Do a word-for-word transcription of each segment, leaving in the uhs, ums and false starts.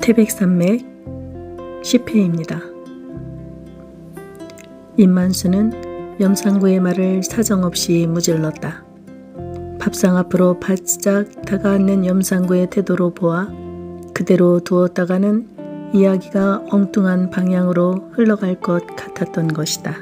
태백산맥 십 회입니다. 임만수는 염상구의 말을 사정없이 무질렀다. 밥상 앞으로 바짝 다가앉는 염상구의 태도로 보아 그대로 두었다가는 이야기가 엉뚱한 방향으로 흘러갈 것 같았던 것이다.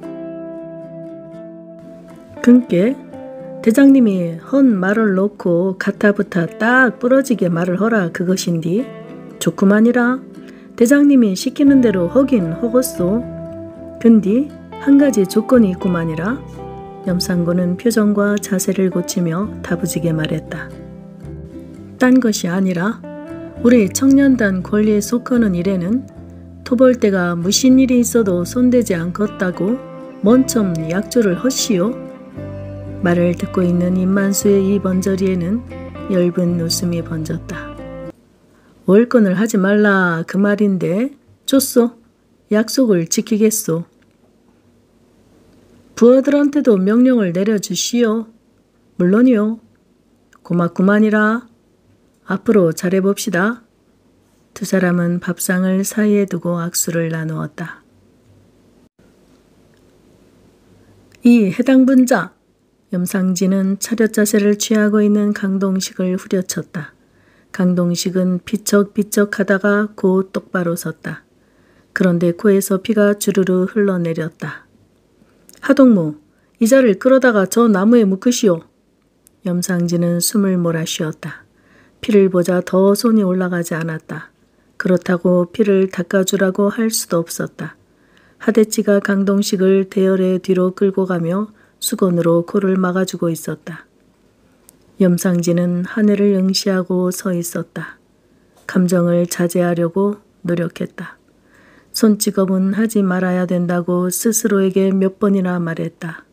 그께 대장님이 헌 말을 놓고 가타부타 딱 부러지게 말을 허라 그것인디 좋구만이라. 대장님이 시키는 대로 허긴 허겄소. 근디 한 가지 조건이 있구만이라. 염상구는 표정과 자세를 고치며 다부지게 말했다. 딴 것이 아니라 우리 청년단 권리에 속하는 일에는 토벌대가 무슨 일이 있어도 손대지 않겠다고 먼첨 약조를 허시오. 말을 듣고 있는 임만수의 입 언저리에는 엷은 웃음이 번졌다. 월권을 하지 말라 그 말인데 좋소. 약속을 지키겠소. 부하들한테도 명령을 내려주시오. 물론이요. 고맙구만이라. 앞으로 잘해봅시다. 두 사람은 밥상을 사이에 두고 악수를 나누었다. 이 해당 분자. 염상진은 차렷 자세를 취하고 있는 강동식을 후려쳤다. 강동식은 비척비척 하다가 곧 똑바로 섰다. 그런데 코에서 피가 주르르 흘러내렸다. 하동무, 이자를 끌어다가 저 나무에 묶으시오. 염상진은 숨을 몰아쉬었다. 피를 보자 더 손이 올라가지 않았다. 그렇다고 피를 닦아주라고 할 수도 없었다. 하대치가 강동식을 대열의 뒤로 끌고 가며 수건으로 코를 막아주고 있었다. 염상진은 하늘을 응시하고 서 있었다. 감정을 자제하려고 노력했다. 손찌검은 하지 말아야 된다고 스스로에게 몇 번이나 말했다.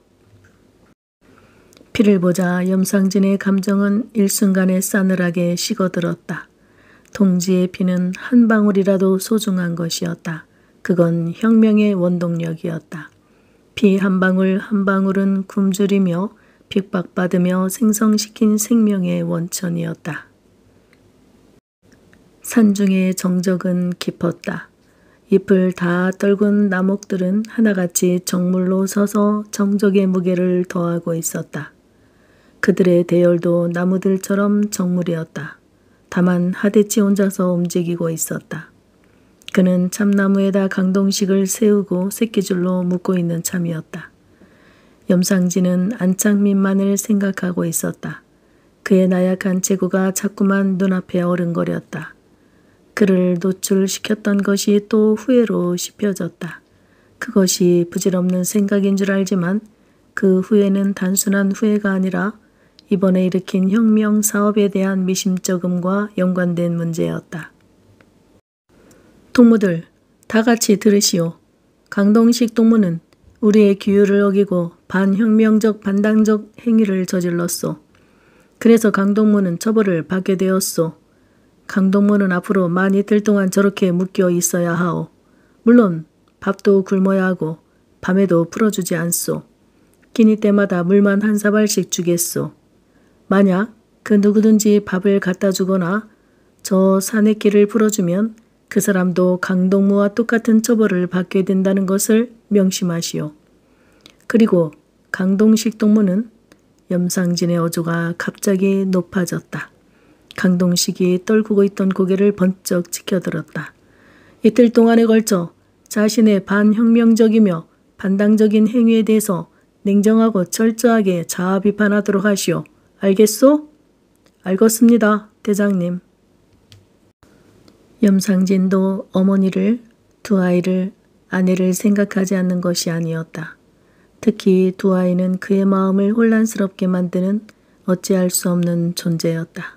피를 보자 염상진의 감정은 일순간에 싸늘하게 식어들었다. 동지의 피는 한 방울이라도 소중한 것이었다. 그건 혁명의 원동력이었다. 피 한 방울 한 방울은 굶주리며 핍박받으며 생성시킨 생명의 원천이었다. 산중의 정적은 깊었다. 잎을 다 떨군 나목들은 하나같이 정물로 서서 정적의 무게를 더하고 있었다. 그들의 대열도 나무들처럼 정물이었다. 다만 하대치 혼자서 움직이고 있었다. 그는 참나무에다 강동식을 세우고 새끼줄로 묶고 있는 참이었다. 염상진은 안창민만을 생각하고 있었다. 그의 나약한 체구가 자꾸만 눈앞에 어른거렸다. 그를 노출시켰던 것이 또 후회로 씹혀졌다. 그것이 부질없는 생각인 줄 알지만 그 후회는 단순한 후회가 아니라 이번에 일으킨 혁명 사업에 대한 미심쩍음과 연관된 문제였다. 동무들, 다 같이 들으시오. 강동식 동무는 우리의 규율을 어기고 반혁명적 반당적 행위를 저질렀소. 그래서 강동무는 처벌을 받게 되었소. 강동무는 앞으로 만 이틀 동안 저렇게 묶여 있어야 하오. 물론 밥도 굶어야 하고 밤에도 풀어주지 않소. 끼니 때마다 물만 한 사발씩 주겠소. 만약 그 누구든지 밥을 갖다 주거나 저 산의 길을 풀어주면 그 사람도 강동무와 똑같은 처벌을 받게 된다는 것을 명심하시오. 그리고 강동식 동무는 염상진의 어조가 갑자기 높아졌다. 강동식이 떨구고 있던 고개를 번쩍 치켜들었다. 이틀 동안에 걸쳐 자신의 반혁명적이며 반당적인 행위에 대해서 냉정하고 철저하게 자아 비판하도록 하시오. 알겠소? 알겠습니다, 대장님. 염상진도 어머니를, 두 아이를, 아내를 생각하지 않는 것이 아니었다. 특히 두 아이는 그의 마음을 혼란스럽게 만드는 어찌할 수 없는 존재였다.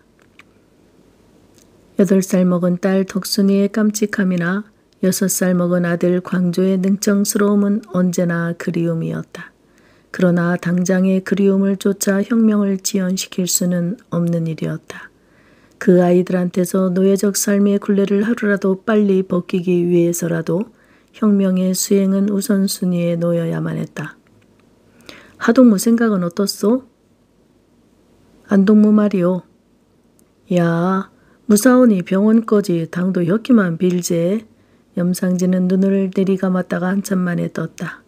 여덟 살 먹은 딸 덕순이의 깜찍함이나 여섯 살 먹은 아들 광조의 능청스러움은 언제나 그리움이었다. 그러나 당장의 그리움을 쫓아 혁명을 지연시킬 수는 없는 일이었다. 그 아이들한테서 노예적 삶의 굴레를 하루라도 빨리 벗기기 위해서라도 혁명의 수행은 우선순위에 놓여야만 했다. 하동무 생각은 어떻소? 안동무 말이오. 야, 무사오니 병원까지 당도 였기만 빌제. 염상진은 눈을 내리감았다가 한참 만에 떴다.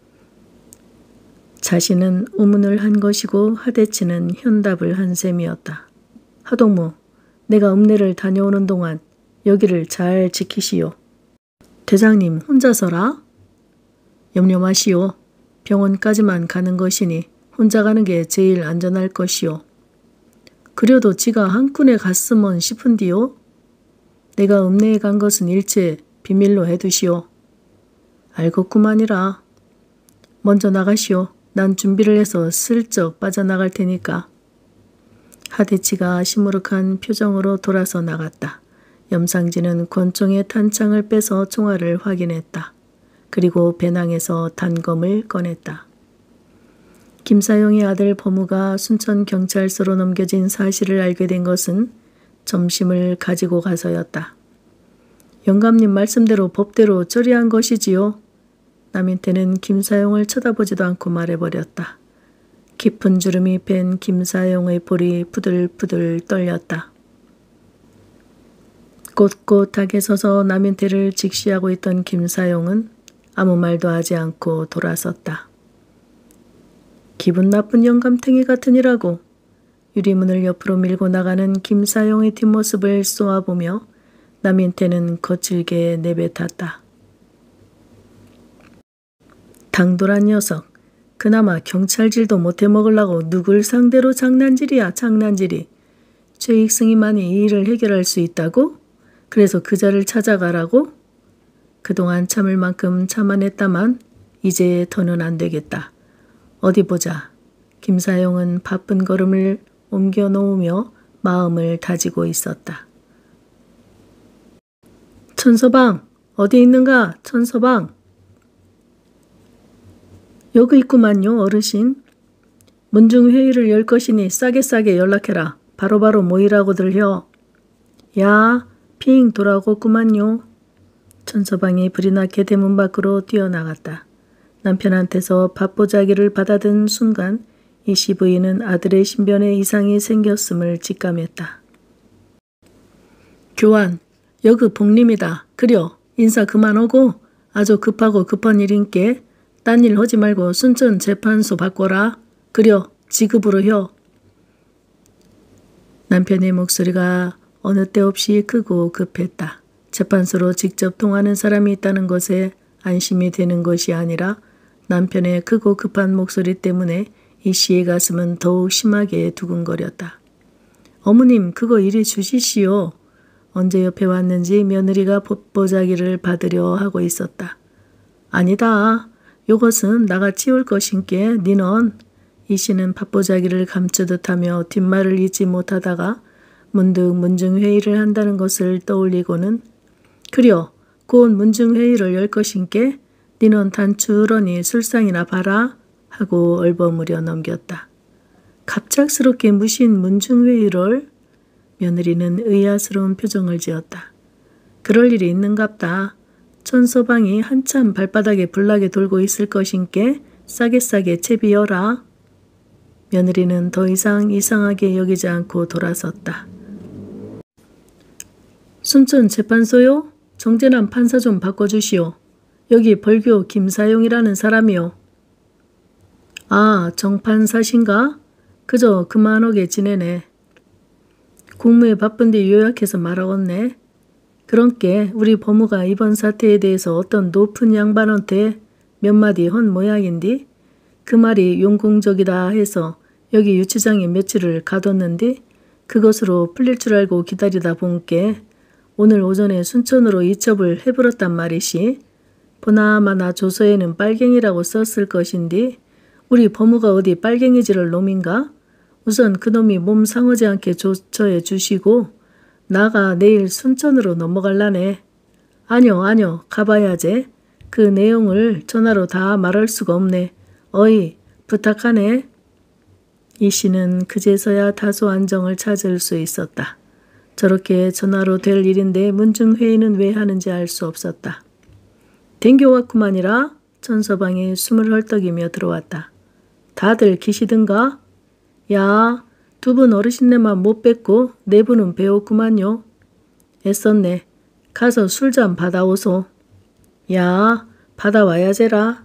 자신은 우문을 한 것이고 하대치는 현답을 한 셈이었다. 하동무, 내가 읍내를 다녀오는 동안 여기를 잘 지키시오. 대장님 혼자서라? 염려 마시오. 병원까지만 가는 것이니 혼자 가는 게 제일 안전할 것이오. 그려도 지가 한군에 갔으면 싶은디요. 내가 읍내에 간 것은 일체 비밀로 해두시오. 알겠구만이라. 먼저 나가시오. 난 준비를 해서 슬쩍 빠져나갈 테니까. 하대치가 시무룩한 표정으로 돌아서 나갔다. 염상진은 권총의 탄창을 빼서 총알을 확인했다. 그리고 배낭에서 단검을 꺼냈다. 김사용의 아들 범우가 순천경찰서로 넘겨진 사실을 알게 된 것은 점심을 가지고 가서였다. 영감님 말씀대로 법대로 처리한 것이지요. 남인태는 김사용을 쳐다보지도 않고 말해버렸다. 깊은 주름이 팬 김사용의 볼이 부들부들 떨렸다. 꼿꼿하게 서서 남인태를 직시하고 있던 김사용은 아무 말도 하지 않고 돌아섰다. 기분 나쁜 영감탱이 같으니라고. 유리문을 옆으로 밀고 나가는 김사용의 뒷모습을 쏘아보며 남인태는 거칠게 내뱉었다. 당돌한 녀석. 그나마 경찰질도 못해 먹으려고 누굴 상대로 장난질이야 장난질이. 최익승이만이 이 일을 해결할 수 있다고? 그래서 그자를 찾아가라고? 그동안 참을 만큼 참아냈다만 이제 더는 안 되겠다. 어디 보자. 김사용은 바쁜 걸음을 옮겨 놓으며 마음을 다지고 있었다. 천서방, 어디 있는가? 천서방. 여기 있구만요, 어르신. 문중회의를 열 것이니 싸게 싸게 연락해라. 바로바로 모이라고들 혀. 야, 핑 돌아오겠구만요. 천서방이 불이 나게 대문 밖으로 뛰어나갔다. 남편한테서 밥보자기를 받아든 순간 이씨 부인은 아들의 신변에 이상이 생겼음을 직감했다. 교환, 여그 복림이다. 그려, 인사 그만하고 아주 급하고 급한 일인께 딴 일 하지 말고 순천 재판소 바꿔라. 그려, 지급으로 혀. 남편의 목소리가 어느 때 없이 크고 급했다. 재판소로 직접 통하는 사람이 있다는 것에 안심이 되는 것이 아니라 남편의 크고 급한 목소리 때문에 이 씨의 가슴은 더욱 심하게 두근거렸다. 어머님, 그거 이리 주시시오. 언제 옆에 왔는지 며느리가 보자기를 받으려 하고 있었다. 아니다. 요것은 나가 치울 것인께 니넌. 이 씨는 밥보자기를 감추듯 하며 뒷말을 잇지 못하다가 문득 문중회의를 한다는 것을 떠올리고는 그려, 곧 문중회의를 열 것인께 니넌 단추러니 술상이나 봐라 하고 얼버무려 넘겼다. 갑작스럽게 무신 문중회의를? 며느리는 의아스러운 표정을 지었다. 그럴 일이 있는갑다. 천서방이 한참 발바닥에 불나게 돌고 있을 것인께 싸게 싸게 채비여라. 며느리는 더 이상 이상하게 여기지 않고 돌아섰다. 순천 재판소요? 정재남 판사 좀 바꿔주시오. 여기 벌교 김사용이라는 사람이요. 아, 정판사신가? 그저 그만하게 지내네. 국무에 바쁜데 요약해서 말하겠네. 그런께 우리 법무가 이번 사태에 대해서 어떤 높은 양반한테 몇 마디 헌 모양인디 그 말이 용공적이다 해서 여기 유치장에 며칠을 가뒀는디 그것으로 풀릴 줄 알고 기다리다 본께 오늘 오전에 순천으로 이첩을 해버렸단 말이시. 보나마나 조서에는 빨갱이라고 썼을 것인디 우리 법무가 어디 빨갱이질을 놈인가? 우선 그놈이 몸 상하지 않게 조처해 주시고 나가 내일 순천으로 넘어갈라네. 아뇨 아뇨 가봐야지. 그 내용을 전화로 다 말할 수가 없네. 어이 부탁하네. 이 씨는 그제서야 다소 안정을 찾을 수 있었다. 저렇게 전화로 될 일인데 문중회의는 왜 하는지 알 수 없었다. 댕겨왔구만이라. 천서방이 숨을 헐떡이며 들어왔다. 다들 기시든가? 야, 두 분 어르신네만 못 뵙고 네 분은 배웠구만요. 애썼네. 가서 술 좀 받아오소. 야, 받아와야제라.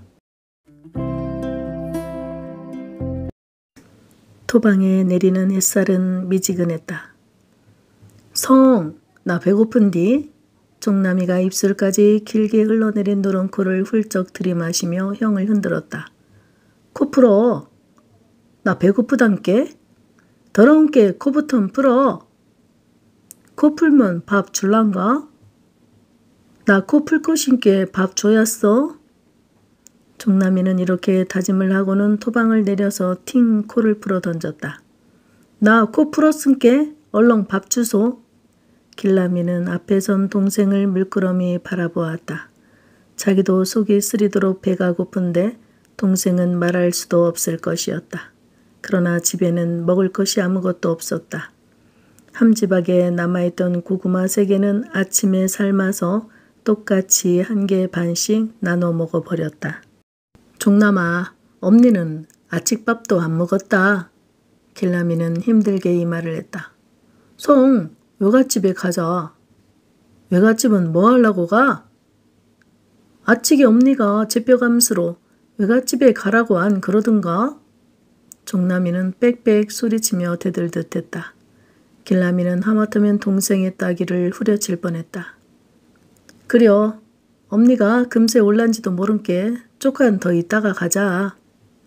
토방에 내리는 햇살은 미지근했다. 성, 나 배고픈디? 종남이가 입술까지 길게 흘러내린 노란 코를 훌쩍 들이마시며 형을 흔들었다. 코 풀어. 나 배고프단께? 더러운께 코부터 풀어. 코 풀면 밥 줄란가? 나 코 풀 것인께 밥 줘야써? 종남이는 이렇게 다짐을 하고는 토방을 내려서 팅 코를 풀어 던졌다. 나 코 풀었은께 얼렁 밥 주소. 길라미는 앞에 선 동생을 물끄러미 바라보았다. 자기도 속이 쓰리도록 배가 고픈데 동생은 말할 수도 없을 것이었다. 그러나 집에는 먹을 것이 아무것도 없었다. 함지박에 남아있던 고구마 세 개는 아침에 삶아서 똑같이 한 개 반씩 나눠 먹어버렸다. 종남아, 엄니는 아침밥도 안 먹었다. 길라미는 힘들게 이 말을 했다. 성, 외갓집에 가자. 외갓집은 뭐 하려고 가? 아치기 엄니가 제뼈감수로 외갓집에 가라고 안 그러든가? 종남이는 빽빽 소리치며 대들듯 했다. 길라미는 하마터면 동생의 따귀를 후려칠 뻔했다. 그려, 엄니가 금세 올란지도 모른께 조금 더 있다가 가자.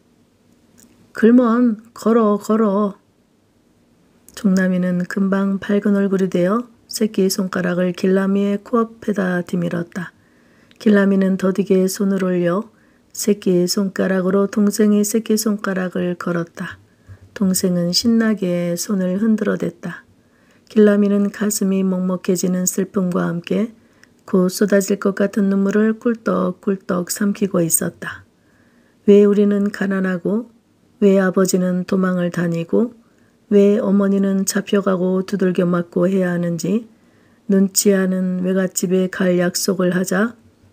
글먼 걸어 걸어. 종남이는 금방 밝은 얼굴이 되어 새끼 손가락을 길라미의 코앞에다 디밀었다. 길라미는 더디게 손을 올려 새끼 손가락으로 동생의 새끼 손가락을 걸었다. 동생은 신나게 손을 흔들어댔다. 길라미는 가슴이 먹먹해지는 슬픔과 함께 곧 쏟아질 것 같은 눈물을 꿀떡꿀떡 삼키고 있었다. 왜 우리는 가난하고 왜 아버지는 도망을 다니고 왜 어머니는 잡혀가고 두들겨 맞고 해야 하는지 눈치 않은 외갓집에 갈 약속을 하자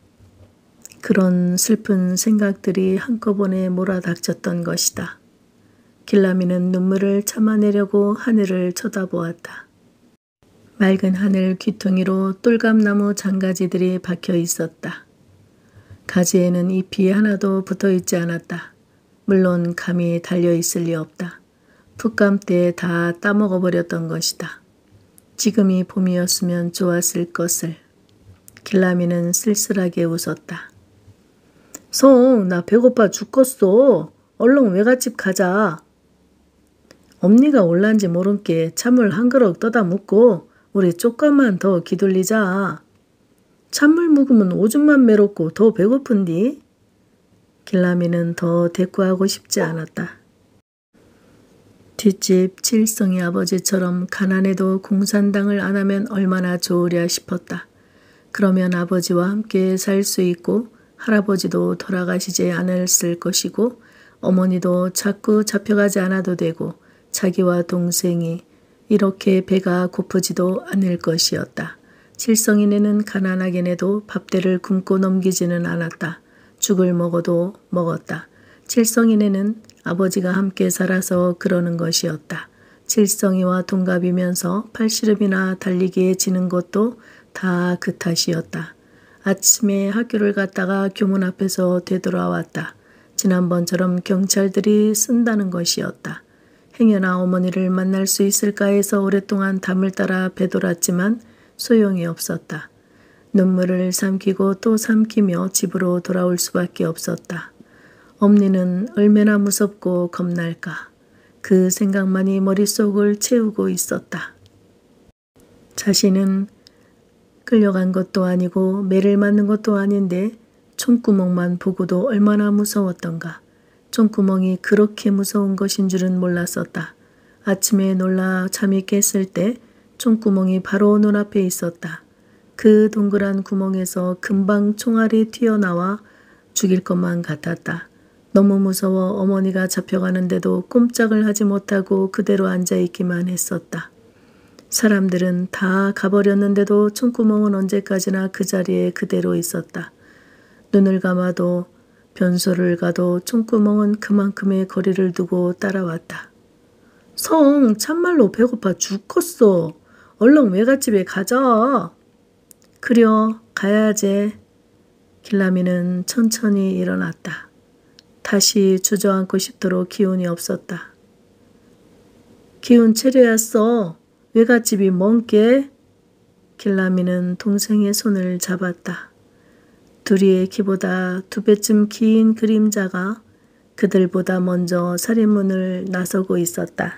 그런 슬픈 생각들이 한꺼번에 몰아닥쳤던 것이다. 길라미는 눈물을 참아내려고 하늘을 쳐다보았다. 맑은 하늘 귀퉁이로 똘감나무 장가지들이 박혀 있었다. 가지에는 잎이 하나도 붙어 있지 않았다. 물론 감이 달려있을 리 없다. 풋감 때 다 따먹어버렸던 것이다. 지금이 봄이었으면 좋았을 것을. 길라미는 쓸쓸하게 웃었다. 성, 나 배고파 죽겠어. 얼른 외갓집 가자. 엄니가 올란지 모른께 찬물 한 그릇 떠다 묻고 우리 조금만 더 기둘리자. 찬물 묵으면 오줌만 메롭고 더 배고픈디? 길라미는 더 대꾸하고 싶지 않았다. 뒷집 칠성이 아버지처럼 가난해도 공산당을 안 하면 얼마나 좋으랴 싶었다. 그러면 아버지와 함께 살 수 있고 할아버지도 돌아가시지 않았을 것이고 어머니도 자꾸 잡혀가지 않아도 되고 자기와 동생이 이렇게 배가 고프지도 않을 것이었다. 칠성이네는 가난하긴 해도 밥대를 굶고 넘기지는 않았다. 죽을 먹어도 먹었다. 칠성이네는 아버지가 함께 살아서 그러는 것이었다. 칠성이와 동갑이면서 팔씨름이나 달리기에 지는 것도 다 그 탓이었다. 아침에 학교를 갔다가 교문 앞에서 되돌아왔다. 지난번처럼 경찰들이 쓴다는 것이었다. 행여나 어머니를 만날 수 있을까 해서 오랫동안 담을 따라 배돌았지만 소용이 없었다. 눈물을 삼키고 또 삼키며 집으로 돌아올 수밖에 없었다. 엄니는 얼마나 무섭고 겁날까. 그 생각만이 머릿속을 채우고 있었다. 자신은 끌려간 것도 아니고 매를 맞는 것도 아닌데 총구멍만 보고도 얼마나 무서웠던가. 총구멍이 그렇게 무서운 것인 줄은 몰랐었다. 아침에 놀라 잠이 깼을 때 총구멍이 바로 눈앞에 있었다. 그 동그란 구멍에서 금방 총알이 튀어나와 죽일 것만 같았다. 너무 무서워 어머니가 잡혀가는데도 꼼짝을 하지 못하고 그대로 앉아있기만 했었다. 사람들은 다 가버렸는데도 총구멍은 언제까지나 그 자리에 그대로 있었다. 눈을 감아도 변소를 가도 총구멍은 그만큼의 거리를 두고 따라왔다. 성, 참말로 배고파 죽겠어. 얼른 외갓집에 가자. 그려 가야제. 길라미는 천천히 일어났다. 다시 주저앉고 싶도록 기운이 없었다. 기운 차려야 써. 외갓집이 먼게. 길라미는 동생의 손을 잡았다. 둘이의 키보다 두 배쯤 긴 그림자가 그들보다 먼저 살인문을 나서고 있었다.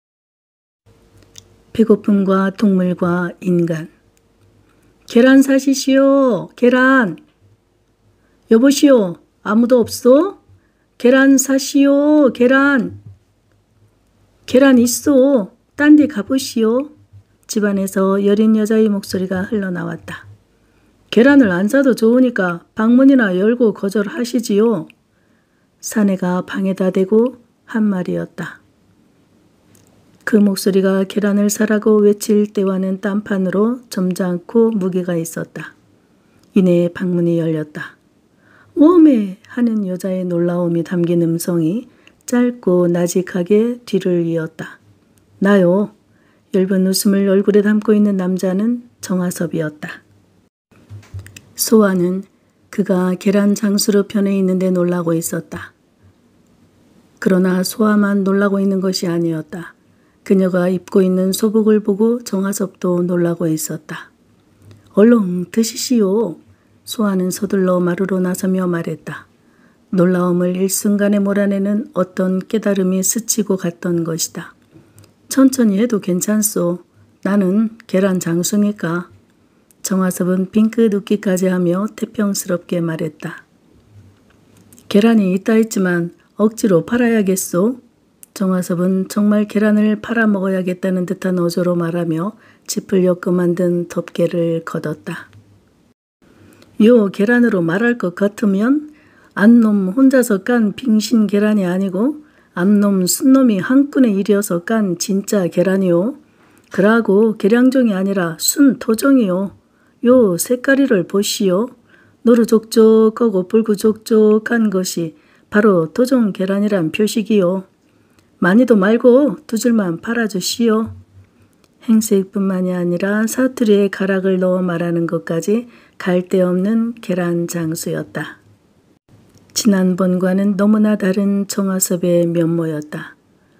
배고픔과 동물과 인간. 계란 사시시오. 계란. 여보시오. 아무도 없어? 계란 사시오. 계란. 계란 있어. 딴 데 가보시오. 집안에서 여린 여자의 목소리가 흘러나왔다. 계란을 안 사도 좋으니까 방문이나 열고 거절하시지요. 사내가 방에다 대고 한 말이었다. 그 목소리가 계란을 사라고 외칠 때와는 딴판으로 점잖고 무게가 있었다. 이내 방문이 열렸다. 웜에 하는 여자의 놀라움이 담긴 음성이 짧고 나직하게 뒤를 이었다. 나요. 엷은 웃음을 얼굴에 담고 있는 남자는 정하섭이었다. 소아는 그가 계란 장수로 편해 있는데 놀라고 있었다. 그러나 소아만 놀라고 있는 것이 아니었다. 그녀가 입고 있는 소복을 보고 정하섭도 놀라고 있었다. 얼른 드시시오. 소아는 서둘러 마루로 나서며 말했다. 놀라움을 일순간에 몰아내는 어떤 깨달음이 스치고 갔던 것이다. 천천히 해도 괜찮소. 나는 계란 장수니까. 정하섭은 빙긋 웃기까지 하며 태평스럽게 말했다. 계란이 있다 했지만 억지로 팔아야겠소. 정하섭은 정말 계란을 팔아먹어야겠다는 듯한 어조로 말하며 짚을 엮어 만든 덮개를 걷었다. 요 계란으로 말할 것 같으면 안놈 혼자서 깐 빙신 계란이 아니고 암놈 순놈이 한끈에 일이어서 깐 진짜 계란이요. 그러고 계량종이 아니라 순토종이요. 요 색깔이를 보시오. 노루족족하고 붉고족족한 것이 바로 토종 계란이란 표식이요. 많이도 말고 두 줄만 팔아주시오. 행색뿐만이 아니라 사투리에 가락을 넣어 말하는 것까지 갈데없는 계란 장수였다. 지난번과는 너무나 다른 정하섭의 면모였다.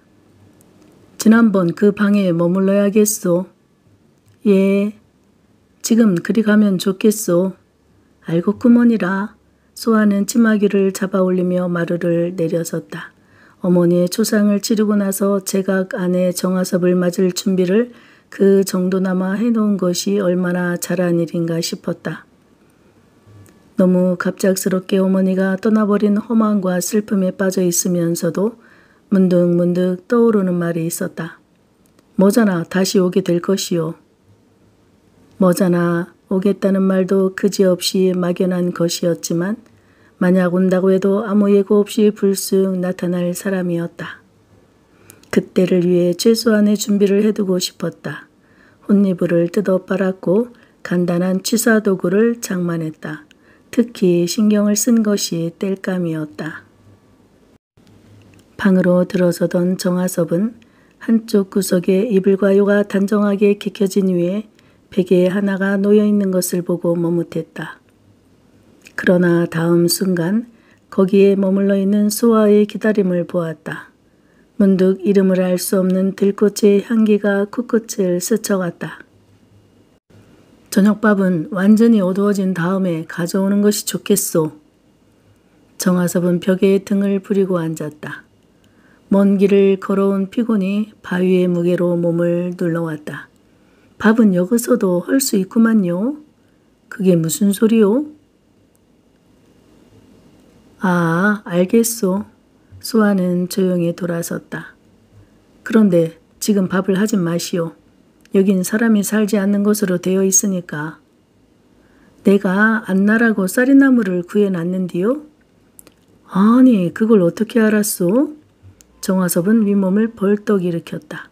지난번 그 방에 머물러야겠소. 예, 지금 그리 가면 좋겠소. 알겠구먼이라. 소아는 찌마귀를 잡아 올리며 마루를 내려섰다. 어머니의 초상을 치르고 나서 제각 안에 정하섭을 맞을 준비를 그 정도나마 해놓은 것이 얼마나 잘한 일인가 싶었다. 너무 갑작스럽게 어머니가 떠나버린 허망과 슬픔에 빠져 있으면서도 문득문득 떠오르는 말이 있었다. 머자나 다시 오게 될 것이요. 머자나 오겠다는 말도 그지없이 막연한 것이었지만 만약 온다고 해도 아무 예고 없이 불쑥 나타날 사람이었다. 그때를 위해 최소한의 준비를 해두고 싶었다. 혼이불을 뜯어 빨았고 간단한 취사도구를 장만했다. 특히 신경을 쓴 것이 땔감이었다. 방으로 들어서던 정하섭은 한쪽 구석에 이불과 요가 단정하게 개켜진 위에 베개 하나가 놓여있는 것을 보고 머뭇했다. 그러나 다음 순간 거기에 머물러 있는 소아의 기다림을 보았다. 문득 이름을 알 수 없는 들꽃의 향기가 코끝을 스쳐갔다. 저녁밥은 완전히 어두워진 다음에 가져오는 것이 좋겠소. 정하섭은 벽에 등을 부리고 앉았다. 먼 길을 걸어온 피곤이 바위의 무게로 몸을 눌러왔다. 밥은 여기서도 할 수 있구만요. 그게 무슨 소리요? 아, 알겠소. 소아는 조용히 돌아섰다. 그런데 지금 밥을 하진 마시오. 여긴 사람이 살지 않는 곳으로 되어 있으니까. 내가 안나라고 쌀이나무를 구해놨는디요? 아니, 그걸 어떻게 알았소? 정하섭은 윗몸을 벌떡 일으켰다.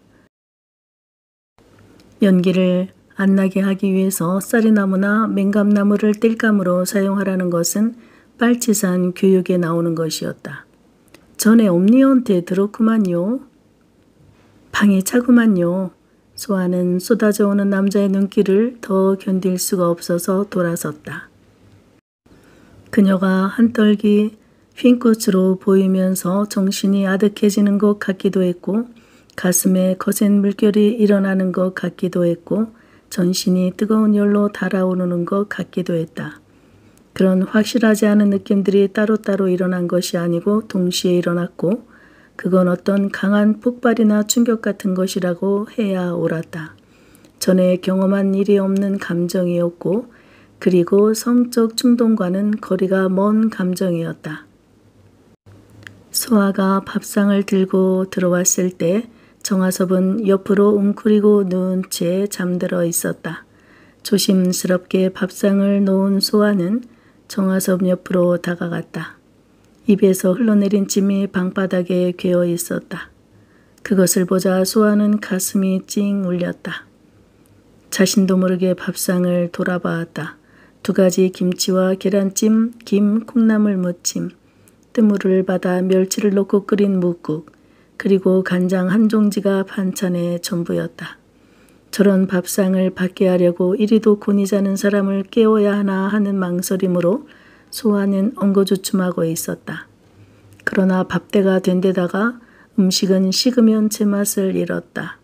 연기를 안 나게 하기 위해서 쌀이나무나 맹감나무를 땔감으로 사용하라는 것은 빨치산 교육에 나오는 것이었다. 전에 엄니한테 들었구만요. 방이 차구만요. 소아는 쏟아져 오는 남자의 눈길을 더 견딜 수가 없어서 돌아섰다. 그녀가 한떨기 휜꽃으로 보이면서 정신이 아득해지는 것 같기도 했고 가슴에 거센 물결이 일어나는 것 같기도 했고 전신이 뜨거운 열로 달아오르는 것 같기도 했다. 그런 확실하지 않은 느낌들이 따로따로 일어난 것이 아니고 동시에 일어났고 그건 어떤 강한 폭발이나 충격 같은 것이라고 해야 옳았다. 전에 경험한 일이 없는 감정이었고 그리고 성적 충동과는 거리가 먼 감정이었다. 소아가 밥상을 들고 들어왔을 때 정아섭은 옆으로 웅크리고 누운 채 잠들어 있었다. 조심스럽게 밥상을 놓은 소아는 정아섭 옆으로 다가갔다. 입에서 흘러내린 침이 방바닥에 괴어 있었다. 그것을 보자 소아는 가슴이 찡 울렸다. 자신도 모르게 밥상을 돌아보았다. 두 가지 김치와 계란찜, 김, 콩나물 무침, 뜨물을 받아 멸치를 넣고 끓인 묵국, 그리고 간장 한 종지가 반찬의 전부였다. 저런 밥상을 받게 하려고 이리도 곤히 자는 사람을 깨워야 하나 하는 망설임으로 소아는 엉거주춤하고 있었다. 그러나 밥때가 된 데다가 음식은 식으면 제맛을 잃었다.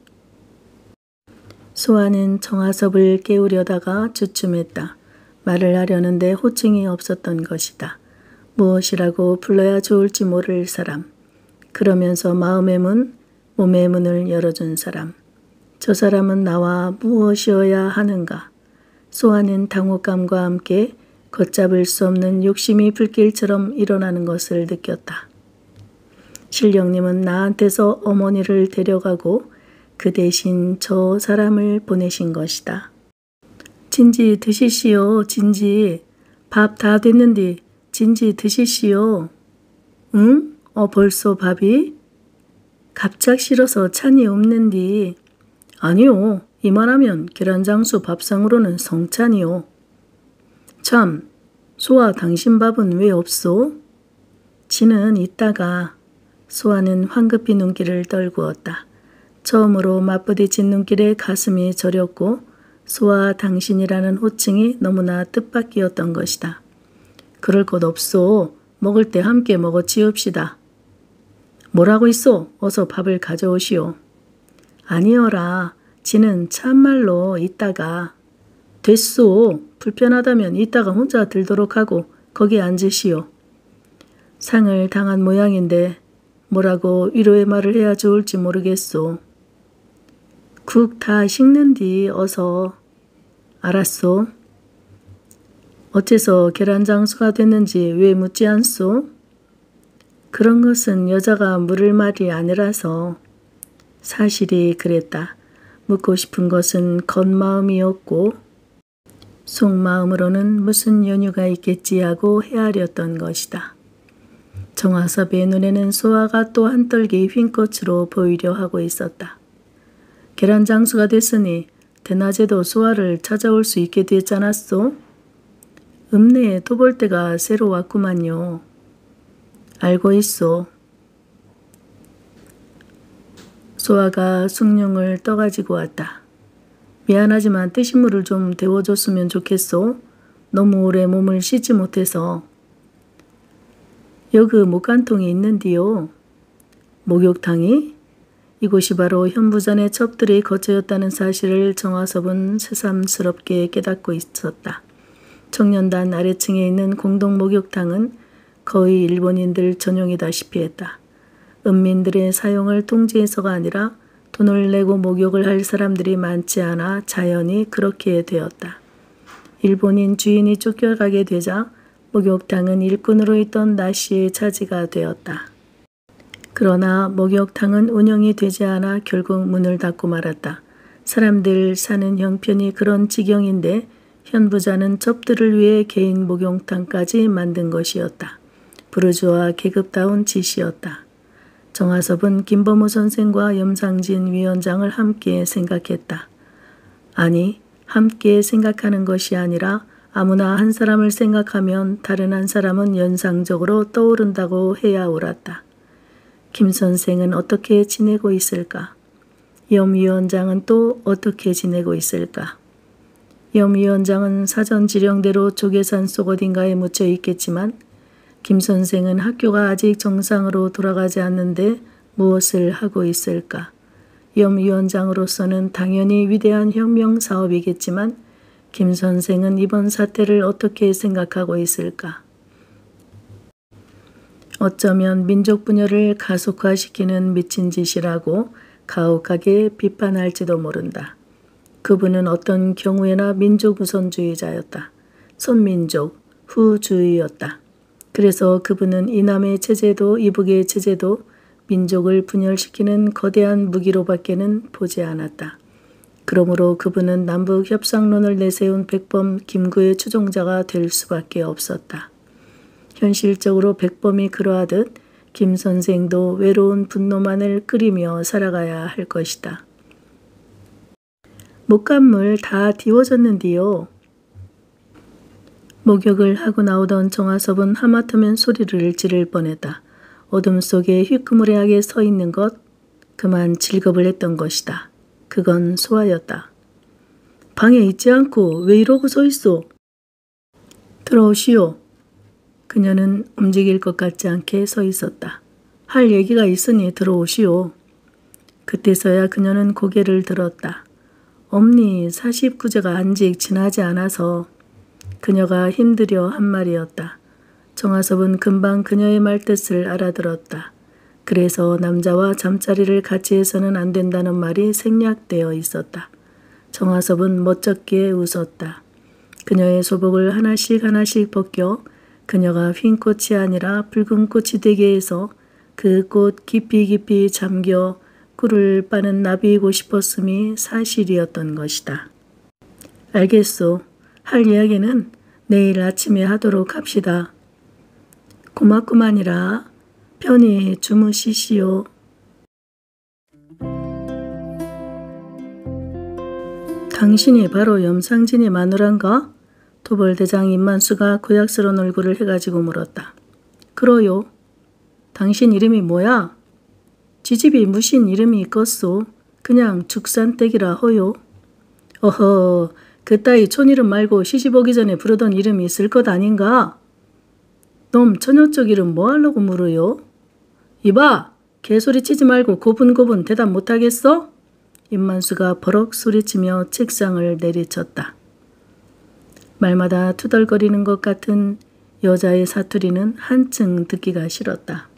소아는 정아섭을 깨우려다가 주춤했다. 말을 하려는데 호칭이 없었던 것이다. 무엇이라고 불러야 좋을지 모를 사람. 그러면서 마음의 문, 몸의 문을 열어준 사람. 저 사람은 나와 무엇이어야 하는가. 소아는 당혹감과 함께 걷잡을 수 없는 욕심이 불길처럼 일어나는 것을 느꼈다. 신령님은 나한테서 어머니를 데려가고 그 대신 저 사람을 보내신 것이다. 진지 드시시오. 진지. 밥 다 됐는디 진지 드시시오. 응? 어 벌써 밥이? 갑작 싫어서 찬이 없는디. 아니요. 이만하면 계란장수 밥상으로는 성찬이요. 참, 소아 당신 밥은 왜 없소? 지는 이따가. 소아는 황급히 눈길을 떨구었다. 처음으로 맞부딪힌 눈길에 가슴이 저렸고 소아 당신이라는 호칭이 너무나 뜻밖이었던 것이다. 그럴 것 없소. 먹을 때 함께 먹어 치웁시다. 뭐라고 있소? 어서 밥을 가져오시오. 아니어라. 지는 참말로 이따가. 됐소. 불편하다면 이따가 혼자 들도록 하고 거기 앉으시오. 상을 당한 모양인데 뭐라고 위로의 말을 해야 좋을지 모르겠소. 국 다 식는디 어서. 알았소. 어째서 계란장수가 됐는지 왜 묻지 않소? 그런 것은 여자가 물을 말이 아니라서. 사실이 그랬다. 묻고 싶은 것은 겉마음이었고 속마음으로는 무슨 연유가 있겠지 하고 헤아렸던 것이다. 정아섭의 눈에는 소아가 또 한떨기 휜꽃으로 보이려 하고 있었다. 계란장수가 됐으니 대낮에도 소아를 찾아올 수 있게 됐지 않았소? 읍내에 도벌대가 새로 왔구만요. 알고 있소. 소아가 숭늉을 떠가지고 왔다. 미안하지만 뜨신 물을 좀 데워줬으면 좋겠소. 너무 오래 몸을 씻지 못해서. 여기 목간통이 있는디요. 목욕탕이? 이곳이 바로 현부전의 첩들의 거처였다는 사실을 정아섭은 새삼스럽게 깨닫고 있었다. 청년단 아래층에 있는 공동 목욕탕은 거의 일본인들 전용이다시피 했다. 은민들의 사용을 통제해서가 아니라 돈을 내고 목욕을 할 사람들이 많지 않아 자연히 그렇게 되었다. 일본인 주인이 쫓겨가게 되자 목욕탕은 일꾼으로 있던 나씨의 차지가 되었다. 그러나 목욕탕은 운영이 되지 않아 결국 문을 닫고 말았다. 사람들 사는 형편이 그런 지경인데 현부자는 첩들을 위해 개인 목욕탕까지 만든 것이었다. 부르주아 계급다운 짓이었다. 정아섭은 김범우 선생과 염상진 위원장을 함께 생각했다. 아니, 함께 생각하는 것이 아니라 아무나 한 사람을 생각하면 다른 한 사람은 연상적으로 떠오른다고 해야 옳았다. 김 선생은 어떻게 지내고 있을까? 염위원장은 또 어떻게 지내고 있을까? 염위원장은 사전 지령대로 조계산 속 어딘가에 묻혀 있겠지만 김 선생은 학교가 아직 정상으로 돌아가지 않는데 무엇을 하고 있을까? 염위원장으로서는 당연히 위대한 혁명 사업이겠지만 김 선생은 이번 사태를 어떻게 생각하고 있을까? 어쩌면 민족 분열을 가속화시키는 미친 짓이라고 가혹하게 비판할지도 모른다. 그분은 어떤 경우에나 민족 우선주의자였다. 선민족, 후주의였다. 그래서 그분은 이남의 체제도 이북의 체제도 민족을 분열시키는 거대한 무기로밖에는 보지 않았다. 그러므로 그분은 남북 협상론을 내세운 백범 김구의 추종자가 될 수밖에 없었다. 현실적으로 백범이 그러하듯 김 선생도 외로운 분노만을 끓이며 살아가야 할 것이다. 목간물 다 디워졌는디요. 목욕을 하고 나오던 정화섭은 하마터면 소리를 지를 뻔했다. 어둠 속에 휘끄무레하게 서 있는 것, 그만 질겁을 했던 것이다. 그건 소아였다. 방에 있지 않고 왜 이러고 서 있어? 들어오시오. 그녀는 움직일 것 같지 않게 서 있었다. 할 얘기가 있으니 들어오시오. 그때서야 그녀는 고개를 들었다. 엄니 사십구제가 안직 지나지 않아서. 그녀가 힘들여 한 말이었다. 정화섭은 금방 그녀의 말뜻을 알아들었다. 그래서 남자와 잠자리를 같이 해서는 안 된다는 말이 생략되어 있었다. 정화섭은 멋쩍게 웃었다. 그녀의 소복을 하나씩 하나씩 벗겨 그녀가 흰 꽃이 아니라 붉은 꽃이 되게 해서 그 꽃 깊이 깊이 잠겨 꿀을 빠는 나비이고 싶었음이 사실이었던 것이다. 알겠소. 할 이야기는 내일 아침에 하도록 합시다. 고맙구만이라. 편히 주무시시오. 당신이 바로 염상진의 마누란가? 도벌대장 임만수가 고약스러운 얼굴을 해가지고 물었다. 그러요. 당신 이름이 뭐야? 지집이 무신 이름이 있겠소. 그냥 죽산댁이라 허요. 어허, 그따위 촌이름 말고 시집오기 전에 부르던 이름이 있을 것 아닌가? 놈 처녀 쪽 이름 뭐 하려고 물어요? 이봐, 개소리 치지 말고 고분고분 대답 못하겠어? 임만수가 버럭 소리치며 책상을 내리쳤다. 말마다 투덜거리는 것 같은 여자의 사투리는 한층 듣기가 싫었다.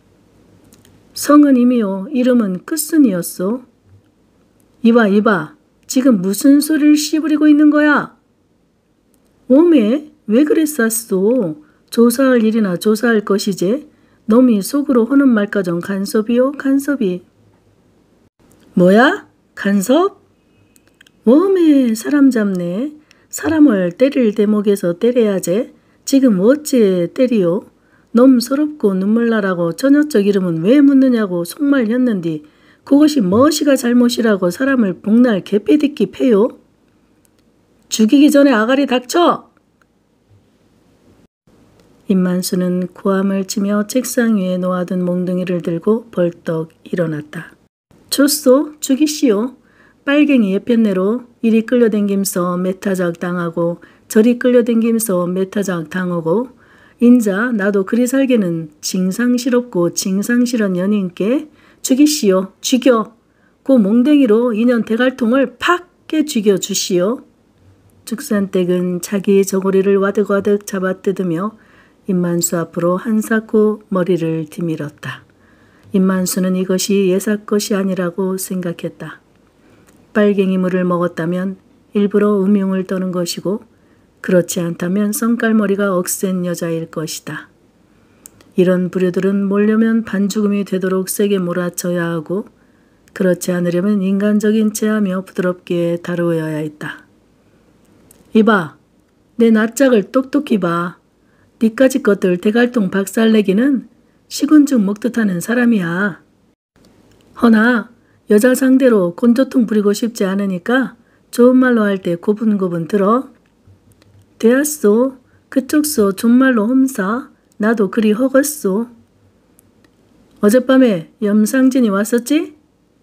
성은 이미요, 이름은 끝순이었소. 이봐 이봐, 지금 무슨 소리를 씨부리고 있는 거야? 오메, 왜 그랬었소? 조사할 일이나 조사할 것이지. 놈이 속으로 하는 말까정 간섭이요, 간섭이. 뭐야? 간섭? 오메, 사람 잡네. 사람을 때릴 대목에서 때려야지. 지금 어찌 때리요? 놈 서럽고 눈물나라고 처녀적 이름은 왜 묻느냐고 속말했는디 그것이 무엇이가 잘못이라고 사람을 복날 개패듣기 패요? 죽이기 전에 아가리 닥쳐! 임만수는 고함을 치며 책상 위에 놓아둔 몽둥이를 들고 벌떡 일어났다. 좋소, 죽이시오. 빨갱이 예편내로 이리 끌려댕김서 메타작 당하고 저리 끌려댕김서 메타작 당하고 인자 나도 그리 살게는 징상스럽고 징상스런 연인께 죽이시오. 죽여. 그 몽댕이로 인연 대갈통을 팍 깨 죽여주시오. 죽산댁은 자기 저고리를 와득와득 잡아뜯으며 임만수 앞으로 한사코 머리를 디밀었다. 임만수는 이것이 예사 것이 아니라고 생각했다. 빨갱이 물을 먹었다면 일부러 음흉을 떠는 것이고 그렇지 않다면 썬깔머리가 억센 여자일 것이다. 이런 부류들은 몰려면 반죽음이 되도록 세게 몰아쳐야 하고 그렇지 않으려면 인간적인 체하며 부드럽게 다루어야 했다. 이봐, 내 낯짝을 똑똑히 봐. 니까지 것들 대갈통 박살내기는 식은죽 먹듯 하는 사람이야. 허나 여자 상대로 곤조통 부리고 싶지 않으니까 좋은 말로 할 때 고분고분 들어. 되었소. 그쪽소 존말로 홈사. 나도 그리 허겄소. 어젯밤에 염상진이 왔었지?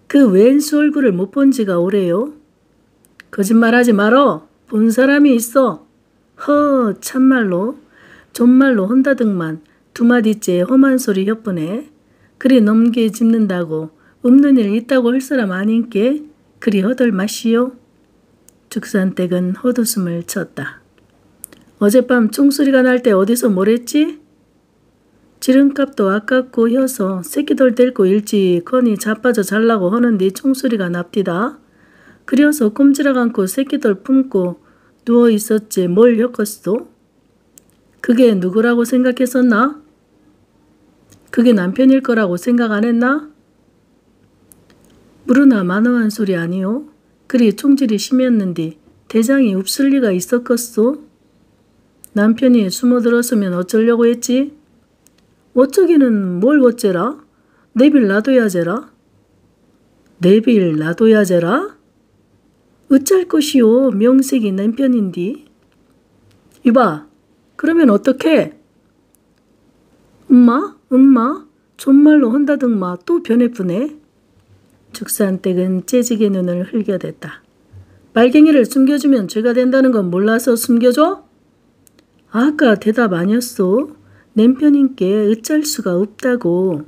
그 왼수 얼굴을 못 본 지가 오래요. 거짓말하지 말어. 본 사람이 있어. 허, 참말로 존말로 혼다등만 두 마디째 험한 소리 엿보네. 그리 넘게 짚는다고 없는 일 있다고 할 사람 아닌께 그리 허들 마시오. 죽산댁은 헛웃음을 쳤다. 어젯밤 총소리가 날 때 어디서 뭘 했지? 지름값도 아깝고 혀서 새끼들 데리고 일찍거니 자빠져 잘라고 하는데 총소리가 납디다. 그려서 꼼지락 않고 새끼들 품고 누워 있었지 뭘 엮었소? 그게 누구라고 생각했었나? 그게 남편일 거라고 생각 안 했나? 무르나 만어한 소리 아니오? 그리 총질이 심했는데 대장이 없을 리가 있었겠소? 남편이 숨어들었으면 어쩌려고 했지? 어쩌기는 뭘 어째라? 내빌 놔둬야제라? 내빌 놔둬야제라? 어쩔 것이오? 명색이 남편인디. 이봐, 그러면 어떡해? 엄마? 엄마? 존말로 혼다등마 또 변해쁘네. 죽산댁은 째지게 눈을 흘겨댔다. 빨갱이를 숨겨주면 죄가 된다는 건 몰라서 숨겨줘? 아까 대답 아니었소? 남편인께 어쩔 수가 없다고.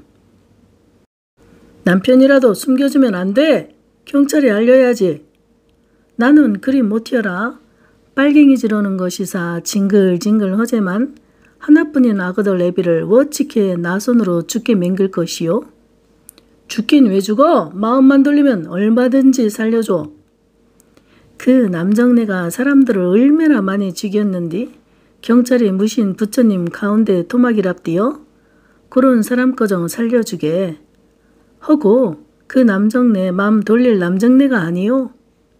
남편이라도 숨겨주면 안 돼. 경찰에 알려야지. 나는 그리 못해라. 빨갱이 지르는 것이사 징글징글 허제만 하나뿐인 아그들 애비를 어찌게 나 손으로 죽게 맹글 것이요? 죽긴 왜 죽어? 마음만 돌리면 얼마든지 살려줘. 그 남정네가 사람들을 얼마나 많이 죽였는디 경찰이 무신 부처님 가운데 토막이랍디요? 그런 사람 거정 살려주게. 허고 그 남정네 맘 돌릴 남정네가 아니요?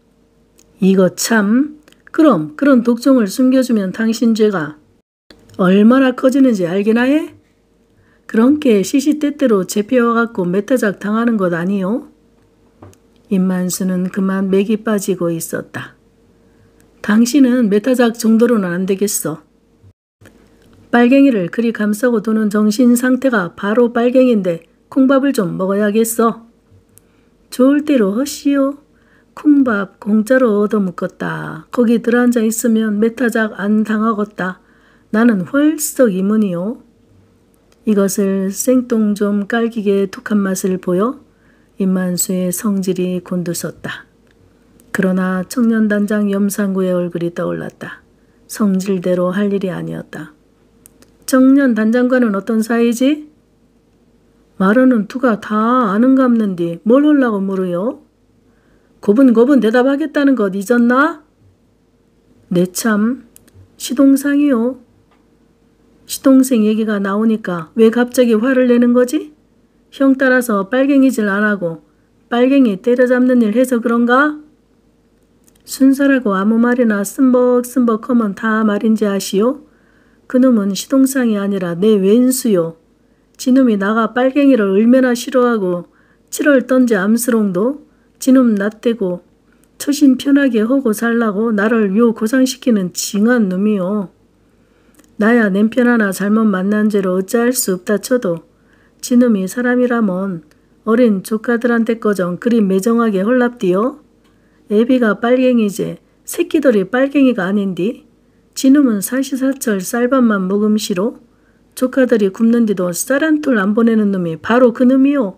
이거 참. 그럼 그런 독종을 숨겨주면 당신 죄가 얼마나 커지는지 알기나 해? 그런께 시시때때로 잡혀와갖고 메타작 당하는 것 아니요? 임만수는 그만 맥이 빠지고 있었다. 당신은 메타작 정도로는 안 되겠어. 빨갱이를 그리 감싸고 도는 정신 상태가 바로 빨갱인데 콩밥을 좀 먹어야겠어. 좋을 대로 허시오. 콩밥 공짜로 얻어먹었다. 거기 들어앉아 있으면 메타작 안 당하겠다. 나는 헐썩 이문이요. 이것을 생똥 좀 깔기게 독한 맛을 보여 임만수의 성질이 곤두섰다. 그러나 청년단장 염상구의 얼굴이 떠올랐다. 성질대로 할 일이 아니었다. 청년단장과는 어떤 사이지? 말하는 투가 다 아는갑는디 뭘 하려고 물어요? 고분고분 대답하겠다는 것 잊었나? 내 참 시동상이요. 시동생 얘기가 나오니까 왜 갑자기 화를 내는 거지? 형 따라서 빨갱이질 안 하고 빨갱이 때려잡는 일 해서 그런가? 순사라고 아무 말이나 쓴벅쓴벅 하면 다 말인지 아시오? 그놈은 시동상이 아니라 내 왼수요. 지놈이 나가 빨갱이를 얼마나 싫어하고 칠월 던지 암스롱도 지놈 낫대고 처신 편하게 하고 살라고 나를 요 고상시키는 징한 놈이요. 나야 남편 하나 잘못 만난 죄로 어찌할 수 없다 쳐도 지놈이 사람이라면 어린 조카들한테 거정 그리 매정하게 헐랍디요. 애비가 빨갱이제 새끼들이 빨갱이가 아닌디 지놈은 사시사철 쌀밥만 먹음시로 조카들이 굶는디도 쌀 한 톨 안 보내는 놈이 바로 그 놈이요.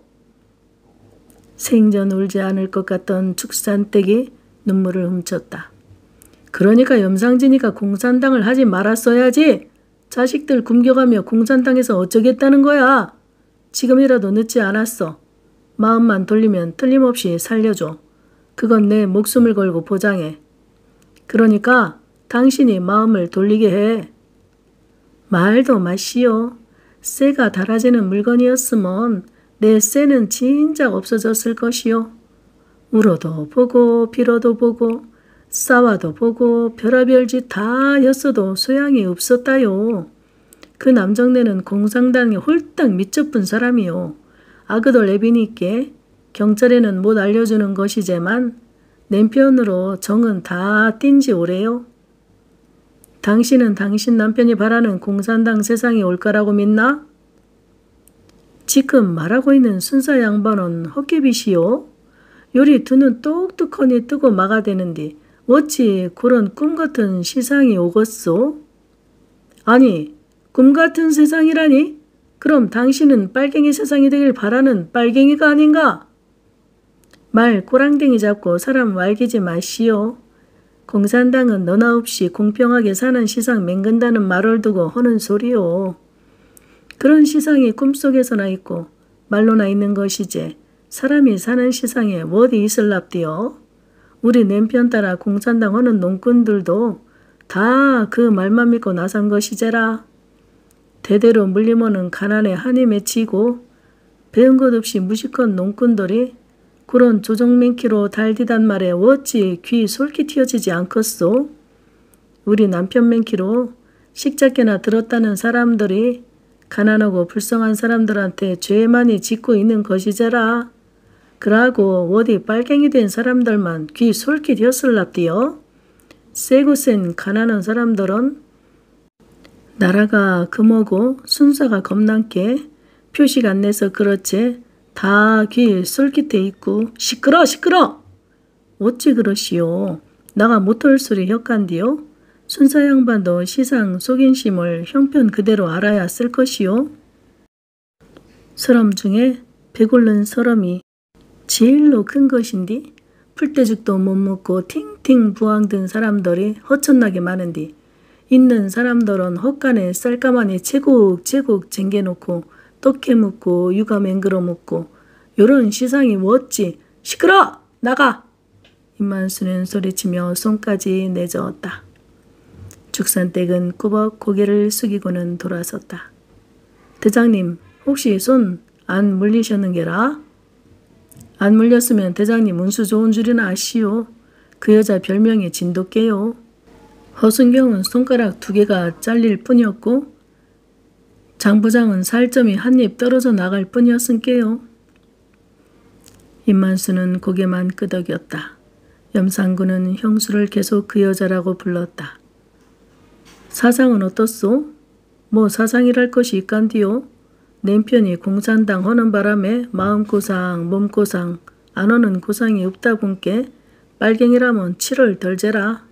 생전 울지 않을 것 같던 죽산댁이 눈물을 훔쳤다. 그러니까 염상진이가 공산당을 하지 말았어야지. 자식들 굶겨가며 공산당에서 어쩌겠다는 거야. 지금이라도 늦지 않았어. 마음만 돌리면 틀림없이 살려줘. 그건 내 목숨을 걸고 보장해. 그러니까 당신이 마음을 돌리게 해. 말도 마시오. 쇠가 달아지는 물건이었으면 내 쇠는 진작 없어졌을 것이요. 울어도 보고 빌어도 보고 싸워도 보고 별의별 짓 다 했어도 소양이 없었다요. 그 남정네는 공산당에 홀딱 미쳐쁜 사람이요. 아그돌 애비니께 경찰에는 못 알려주는 것이지만 남편으로 정은 다 띈지 오래요. 당신은 당신 남편이 바라는 공산당 세상이 올 거라고 믿나? 지금 말하고 있는 순사 양반은 헛개비시오. 요리 두 눈 똑똑하니 뜨고 막아대는디 어찌 그런 꿈같은 시상이 오겠소? 아니, 꿈같은 세상이라니? 그럼 당신은 빨갱이 세상이 되길 바라는 빨갱이가 아닌가? 말 꼬랑댕이 잡고 사람 wal기지 마시오. 공산당은 너나 없이 공평하게 사는 시상 맹근다는 말을 두고 하는 소리요. 그런 시상이 꿈속에서나 있고 말로나 있는 것이지 사람이 사는 시상에 어디 있을랍디요? 우리 남편 따라 공산당 하는 농꾼들도 다 그 말만 믿고 나선 것이제라. 대대로 물리면은 가난에 한이 맺히고 배운 것 없이 무식한 농꾼들이 그런 조정맨키로 달디단 말에 어찌 귀 솔깃 튀어지지 않겠소? 우리 남편 맨키로 식작게나 들었다는 사람들이 가난하고 불쌍한 사람들한테 죄 많이 짓고 있는 것이제라. 그러고 어디 빨갱이 된 사람들만 귀 솔깃 휘었을랍디요? 세고 센 가난한 사람들은 나라가 금오고 순사가 겁난게 표식 안 내서 그렇지 다 귀 솔깃해 있고 시끄러 시끄러! 어찌 그러시오? 나가 못할 소리 혁간디요? 순사 양반도 시상 속인심을 형편 그대로 알아야 쓸 것이요. 서럼 중에 배골른 서럼이 제일로 큰 것인디 풀떼죽도 못 먹고 팅팅 부항든 사람들이 허천나게 많은디 있는 사람들은 헛간에 쌀가마니 제국제국 쟁겨놓고 떡해 묻고 육아 맹글어 묻고 요런 시상이 어찌 시끄러! 나가! 임만수는 소리치며 손까지 내저었다. 죽산댁은 꾸벅 고개를 숙이고는 돌아섰다. 대장님 혹시 손 안 물리셨는게라? 안 물렸으면 대장님 운수 좋은 줄이나 아시오. 그 여자 별명이 진돗개요. 허순경은 손가락 두 개가 잘릴 뿐이었고 장 부장은 살점이 한 입 떨어져 나갈 뿐이었은께요. 임만수는 고개만 끄덕였다. 염상구는 형수를 계속 그 여자라고 불렀다. 사상은 어떻소? 뭐 사상이랄 것이 있간디요? 남편이 공산당 하는 바람에 마음고상 몸고상 안 하는 고상이 없다 본께 빨갱이라면 칠월 덜재라.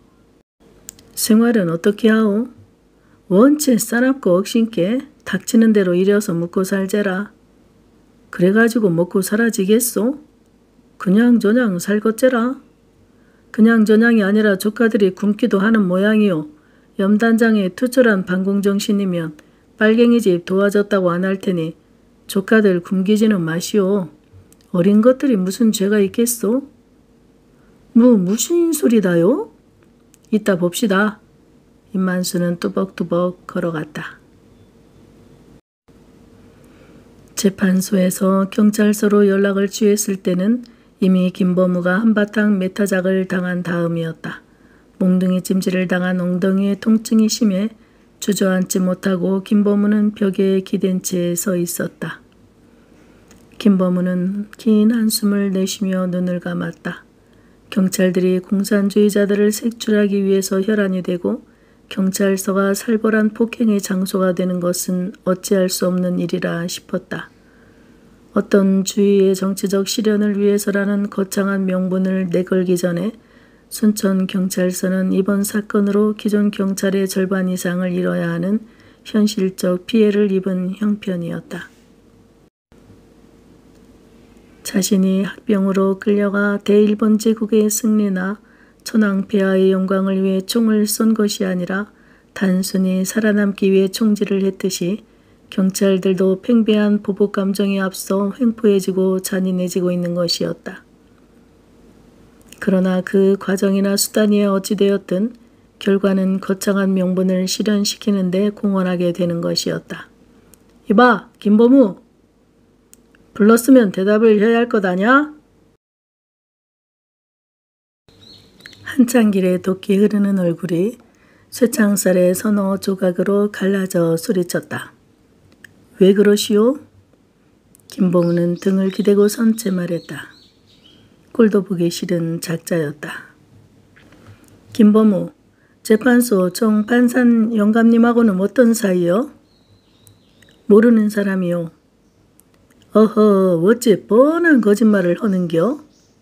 생활은 어떻게 하오? 원체 싸납고 억신께 닥치는 대로 일해서 먹고 살제라. 그래가지고 먹고 사라지겠소? 그냥 저냥 살겄제라. 그냥 저냥이 아니라 조카들이 굶기도 하는 모양이요. 염단장의 투철한 반공정신이면 빨갱이 집 도와줬다고 안 할 테니 조카들 굶기지는 마시오. 어린 것들이 무슨 죄가 있겠소? 뭐 무슨 소리다요? 이따 봅시다. 임만수는 뚜벅뚜벅 걸어갔다. 재판소에서 경찰서로 연락을 취했을 때는 이미 김범우가 한바탕 메타작을 당한 다음이었다. 몽둥이 찜질을 당한 엉덩이의 통증이 심해 주저앉지 못하고 김범우는 벽에 기댄 채 서 있었다. 김범우는 긴 한숨을 내쉬며 눈을 감았다. 경찰들이 공산주의자들을 색출하기 위해서 혈안이 되고 경찰서가 살벌한 폭행의 장소가 되는 것은 어찌할 수 없는 일이라 싶었다. 어떤 주위의 정치적 실현을 위해서라는 거창한 명분을 내걸기 전에 순천경찰서는 이번 사건으로 기존 경찰의 절반 이상을 잃어야 하는 현실적 피해를 입은 형편이었다. 자신이 학병으로 끌려가 대일본 제국의 승리나 천황폐하의 영광을 위해 총을 쏜 것이 아니라 단순히 살아남기 위해 총질을 했듯이 경찰들도 팽배한 보복 감정에 앞서 횡포해지고 잔인해지고 있는 것이었다. 그러나 그 과정이나 수단이 어찌되었든 결과는 거창한 명분을 실현시키는 데 공헌하게 되는 것이었다. 이봐, 김범우! 불렀으면 대답을 해야 할 것 아냐? 한참 길에 돋기 흐르는 얼굴이 쇠창살의 서너 조각으로 갈라져 소리쳤다. 왜 그러시오? 김범우는 등을 기대고 선 채 말했다. 꼴도 보기 싫은 작자였다. 김범우, 재판소 정 판산 영감님하고는 어떤 사이요? 모르는 사람이요. 어허, 어째 뻔한 거짓말을 하는겨?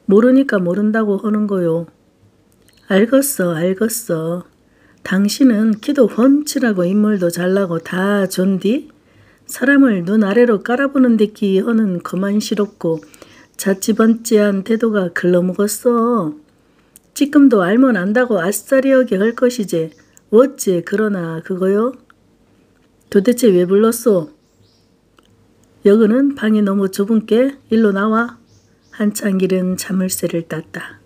모르니까 모른다고 하는 거요. 알겠어, 알겠어. 당신은 키도 훤칠하고 인물도 잘나고 다 좋디? 사람을 눈 아래로 깔아보는 데끼 하는 거만스럽고 자찌번찌한 태도가 글러먹었어. 지금도 알면 안다고 아싸리 여기 할 것이지. 어째 그러나 그거요? 도대체 왜 불렀소? 여기는 방이 너무 좁은께 일로 나와. 한참 길은 자물쇠를 땄다.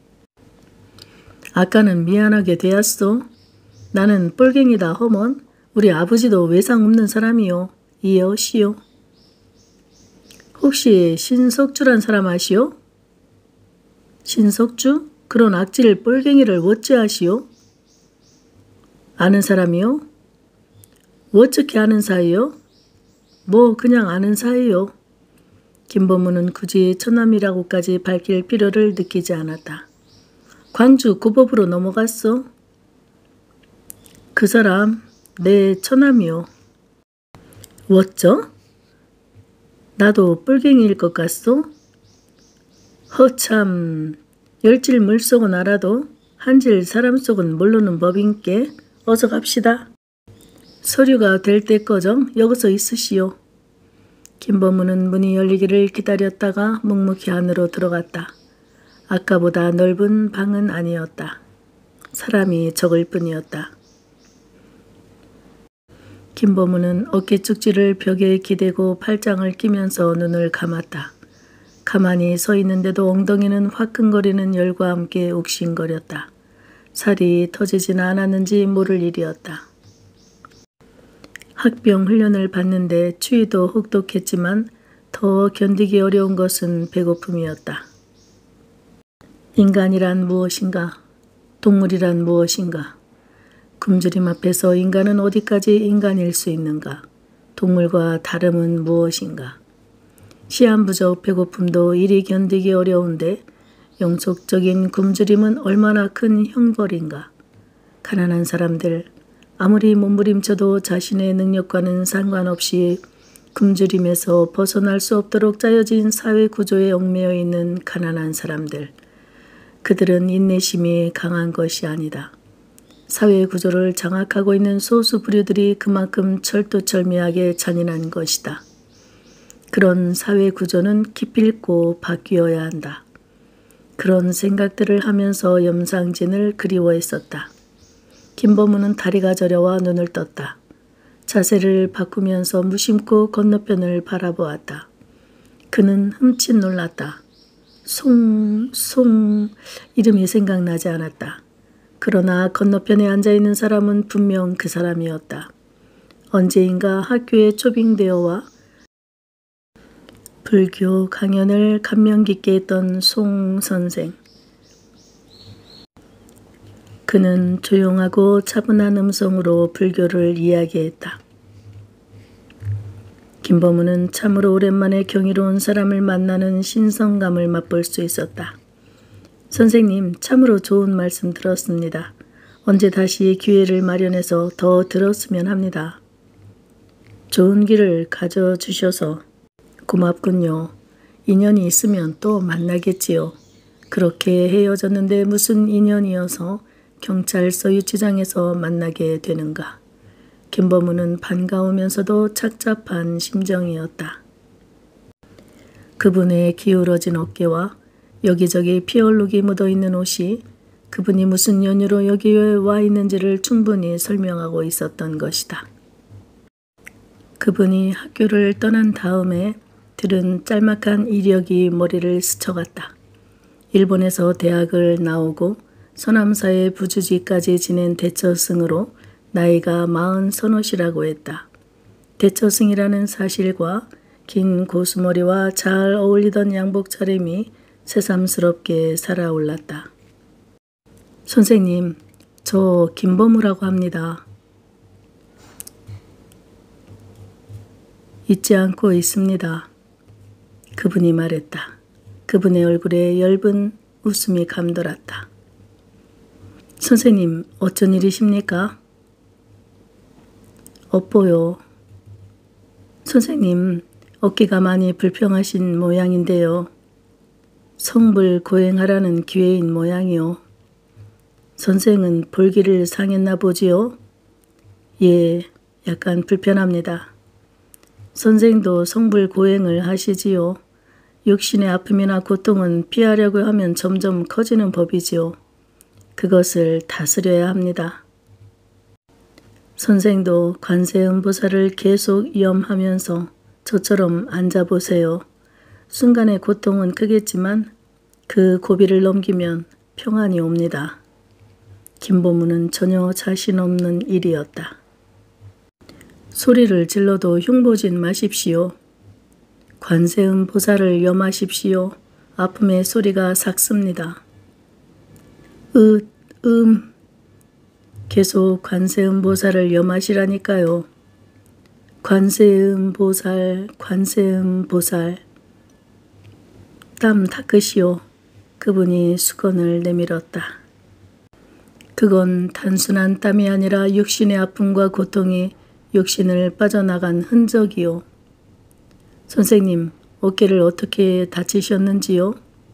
아까는 미안하게 되었소. 나는 뻘갱이다 허먼 우리 아버지도 외상 없는 사람이요. 이해하시오. 혹시 신석주란 사람 아시오? 신석주? 그런 악질 뻘갱이를 어찌 아시오? 아는 사람이요? 어떻게 아는 사이요? 뭐 그냥 아는 사이요. 김범우는 굳이 처남이라고까지 밝힐 필요를 느끼지 않았다. 광주 고법으로 넘어갔어. 그 사람 내 처남이요. 어쩌? 나도 뻘갱이일 것 같소? 허참 열질 물속은 알아도 한질 사람 속은 모르는 법인께 어서 갑시다. 서류가 될 때꺼정 여기서 있으시오. 김범우는 문이 열리기를 기다렸다가 묵묵히 안으로 들어갔다. 아까보다 넓은 방은 아니었다. 사람이 적을 뿐이었다. 김범우는 어깨축지를 벽에 기대고 팔짱을 끼면서 눈을 감았다. 가만히 서 있는데도 엉덩이는 화끈거리는 열과 함께 욱신거렸다. 살이 터지지는 않았는지 모를 일이었다. 학병 훈련을 받는데 추위도 혹독했지만 더 견디기 어려운 것은 배고픔이었다. 인간이란 무엇인가? 동물이란 무엇인가? 굶주림 앞에서 인간은 어디까지 인간일 수 있는가? 동물과 다름은 무엇인가? 시한부적 배고픔도 이리 견디기 어려운데 영속적인 굶주림은 얼마나 큰 형벌인가? 가난한 사람들, 아무리 몸부림쳐도 자신의 능력과는 상관없이 굶주림에서 벗어날 수 없도록 짜여진 사회 구조에 얽매여 있는 가난한 사람들. 그들은 인내심이 강한 것이 아니다. 사회 구조를 장악하고 있는 소수 부류들이 그만큼 철두철미하게 잔인한 것이다. 그런 사회 구조는 기필코 바뀌어야 한다. 그런 생각들을 하면서 염상진을 그리워했었다. 김범우는 다리가 저려와 눈을 떴다. 자세를 바꾸면서 무심코 건너편을 바라보았다. 그는 흠칫 놀랐다. 송, 송 이름이 생각나지 않았다. 그러나 건너편에 앉아있는 사람은 분명 그 사람이었다. 언제인가 학교에 초빙되어와 불교 강연을 감명 깊게 했던 송 선생. 그는 조용하고 차분한 음성으로 불교를 이야기했다. 김범우는 참으로 오랜만에 경이로운 사람을 만나는 신성감을 맛볼 수 있었다. 선생님, 참으로 좋은 말씀 들었습니다. 언제 다시 기회를 마련해서 더 들었으면 합니다. 좋은 길을 가져주셔서 고맙군요. 인연이 있으면 또 만나겠지요. 그렇게 헤어졌는데 무슨 인연이어서 경찰서 유치장에서 만나게 되는가. 김범우는 반가우면서도 착잡한 심정이었다. 그분의 기울어진 어깨와 여기저기 피 얼룩이 묻어있는 옷이 그분이 무슨 연유로 여기에 와 있는지를 충분히 설명하고 있었던 것이다. 그분이 학교를 떠난 다음에 들은 짤막한 이력이 머리를 스쳐갔다. 일본에서 대학을 나오고 서남사의 부주지까지 지낸 대처승으로 나이가 마흔 서너시라고 했다. 대처승이라는 사실과 긴 고수머리와 잘 어울리던 양복 차림이 새삼스럽게 살아올랐다. 선생님, 저 김범우라고 합니다. 잊지 않고 있습니다. 그분이 말했다. 그분의 얼굴에 엷은 웃음이 감돌았다. 선생님, 어쩐 일이십니까? 업보요. 선생님, 어깨가 많이 불평하신 모양인데요. 성불 고행하라는 기회인 모양이요. 선생은 볼기를 상했나 보지요? 예, 약간 불편합니다. 선생도 성불 고행을 하시지요. 육신의 아픔이나 고통은 피하려고 하면 점점 커지는 법이지요. 그것을 다스려야 합니다. 선생도 관세음보살을 계속 염하면서 저처럼 앉아보세요. 순간의 고통은 크겠지만 그 고비를 넘기면 평안이 옵니다. 김보문은 전혀 자신 없는 일이었다. 소리를 질러도 흉보진 마십시오. 관세음보살을 염하십시오. 아픔의 소리가 삭습니다. 으, 음. 계속 관세음보살을 염하시라니까요. 관세음보살, 관세음보살. 땀 닦으시오. 그분이 수건을 내밀었다. 그건 단순한 땀이 아니라 육신의 아픔과 고통이 육신을 빠져나간 흔적이요. 선생님, 어깨를 어떻게 다치셨는지요?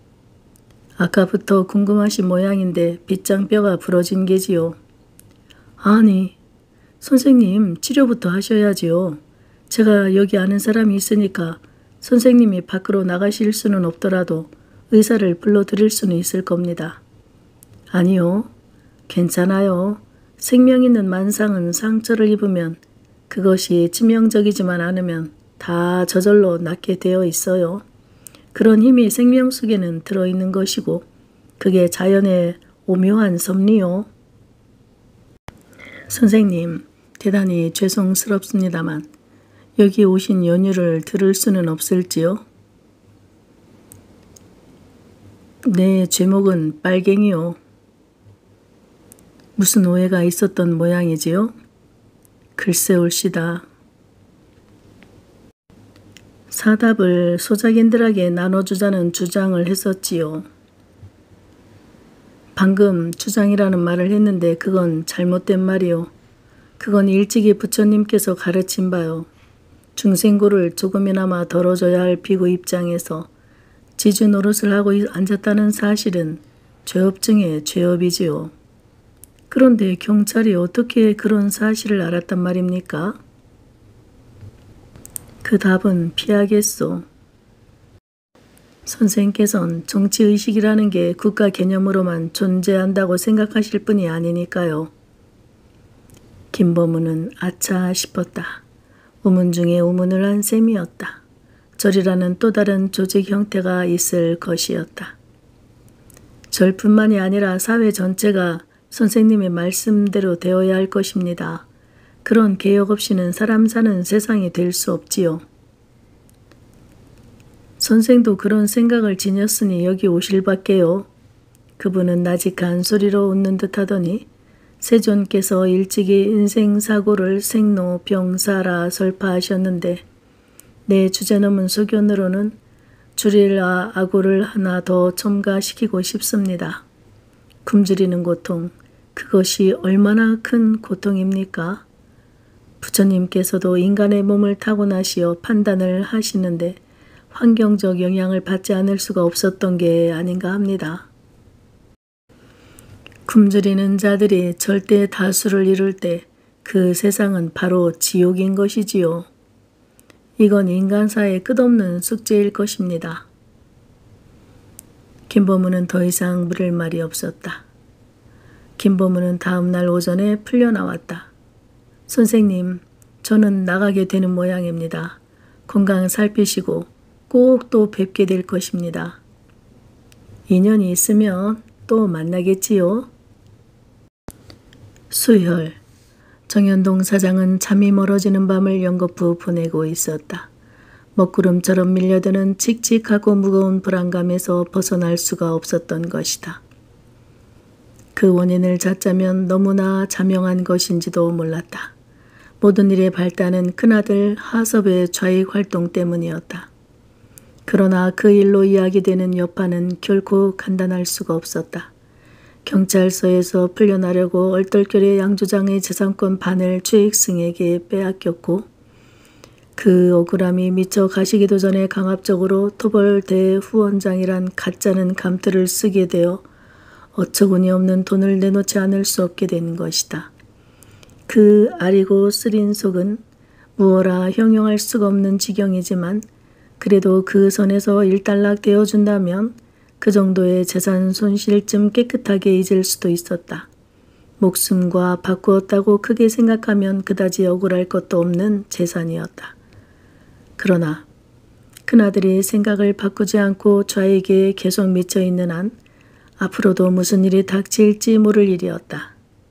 아까부터 궁금하신 모양인데 빗장뼈가 부러진 게지요. 아니, 선생님 치료부터 하셔야지요. 제가 여기 아는 사람이 있으니까 선생님이 밖으로 나가실 수는 없더라도 의사를 불러드릴 수는 있을 겁니다. 아니요, 괜찮아요. 생명 있는 만상은 상처를 입으면 그것이 치명적이지만 않으면 다 저절로 낫게 되어 있어요. 그런 힘이 생명 속에는 들어있는 것이고 그게 자연의 오묘한 섭리요. 선생님, 대단히 죄송스럽습니다만 여기 오신 연유를 들을 수는 없을지요? 내 제목은 빨갱이요. 무슨 오해가 있었던 모양이지요? 글쎄 올시다. 사답을 소작인들에게 나눠주자는 주장을 했었지요. 방금 주장이라는 말을 했는데 그건 잘못된 말이요. 그건 일찍이 부처님께서 가르친 바요. 중생고를 조금이나마 덜어줘야 할 비구 입장에서 지주 노릇을 하고 앉았다는 사실은 죄업 중에 죄업이지요. 그런데 경찰이 어떻게 그런 사실을 알았단 말입니까? 그 답은 피하겠소. 선생께서는 정치의식이라는 게 국가 개념으로만 존재한다고 생각하실 분이 아니니까요. 김보문은 아차 싶었다. 우문 중에 우문을 한 셈이었다. 절이라는 또 다른 조직 형태가 있을 것이었다. 절뿐만이 아니라 사회 전체가 선생님의 말씀대로 되어야 할 것입니다. 그런 개혁 없이는 사람 사는 세상이 될 수 없지요. 선생도 그런 생각을 지녔으니 여기 오실 밖에요. 그분은 나직한 소리로 웃는 듯 하더니 세존께서 일찍이 인생사고를 생로병사라 설파하셨는데 내 주제넘은 소견으로는 줄일 아고를 하나 더 첨가시키고 싶습니다. 굶주리는 고통, 그것이 얼마나 큰 고통입니까? 부처님께서도 인간의 몸을 타고나시어 판단을 하시는데 환경적 영향을 받지 않을 수가 없었던 게 아닌가 합니다. 굶주리는 자들이 절대 다수를 이룰 때 그 세상은 바로 지옥인 것이지요. 이건 인간사의 끝없는 숙제일 것입니다. 김보문은 더 이상 물을 말이 없었다. 김보문은 다음 날 오전에 풀려나왔다. 선생님, 저는 나가게 되는 모양입니다. 건강 살피시고 꼭 또 뵙게 될 것입니다. 인연이 있으면 또 만나겠지요. 수혈. 정현동 사장은 잠이 멀어지는 밤을 연거푸 보내고 있었다. 먹구름처럼 밀려드는 칙칙하고 무거운 불안감에서 벗어날 수가 없었던 것이다. 그 원인을 찾자면 너무나 자명한 것인지도 몰랐다. 모든 일의 발단은 큰아들 하섭의 좌익 활동 때문이었다. 그러나 그 일로 이야기되는 여파는 결코 간단할 수가 없었다. 경찰서에서 풀려나려고 얼떨결에 양조장의 재산권 반을 최익승에게 빼앗겼고 그 억울함이 미쳐 가시기도 전에 강압적으로 토벌 대후원장이란 가짜는 감투를 쓰게 되어 어처구니 없는 돈을 내놓지 않을 수 없게 된 것이다. 그 아리고 쓰린 속은 무어라 형용할 수가 없는 지경이지만 그래도 그 선에서 일단락 되어준다면 그 정도의 재산 손실쯤 깨끗하게 잊을 수도 있었다. 목숨과 바꾸었다고 크게 생각하면 그다지 억울할 것도 없는 재산이었다. 그러나 큰아들이 생각을 바꾸지 않고 좌에게 계속 미쳐있는 한 앞으로도 무슨 일이 닥칠지 모를 일이었다.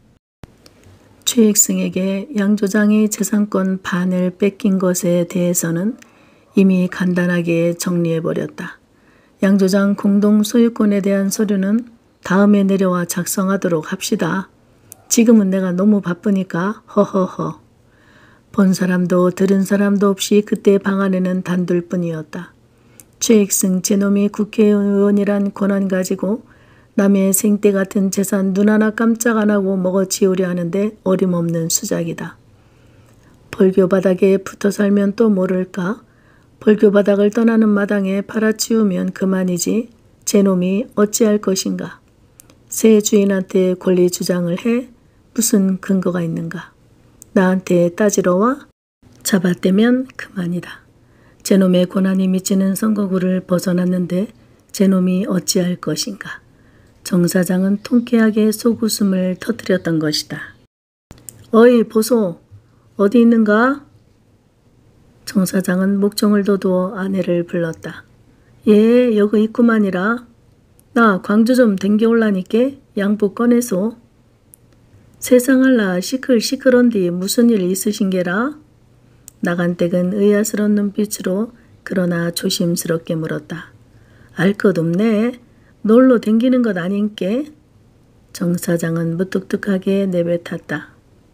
최익승에게 양 조장이 재산권 반을 뺏긴 것에 대해서는 이미 간단하게 정리해버렸다. 양 조장 공동 소유권에 대한 서류는 다음에 내려와 작성하도록 합시다. 지금은 내가 너무 바쁘니까 허허허. 본 사람도 들은 사람도 없이 그때 방 안에는 단둘뿐이었다. 최익승 제놈이 국회의원이란 권한 가지고 남의 생떼 같은 재산 눈 하나 깜짝 안 하고 먹어치우려 하는데 어림없는 수작이다. 벌교 바닥에 붙어 살면 또 모를까? 벌교 바닥을 떠나는 마당에 팔아치우면 그만이지 제놈이 어찌할 것인가? 새 주인한테 권리 주장을 해? 무슨 근거가 있는가? 나한테 따지러 와? 잡아떼면 그만이다. 제놈의 고난이 미치는 선거구를 벗어났는데 제놈이 어찌할 것인가? 정 사장은 통쾌하게 속웃음을 터뜨렸던 것이다. 어이 보소, 어디 있는가? 정 사장은 목청을 돋우어 아내를 불렀다. 예, 여기 있구만이라. 나 광주 좀 댕겨올라니께 양부 꺼내소. 세상알라 시끌시끌한디 무슨 일 있으신게라? 나간댁은 의아스러운 눈빛으로 그러나 조심스럽게 물었다. 알 것 없네. 놀러 댕기는 것 아닌께? 정 사장은 무뚝뚝하게 내뱉었다.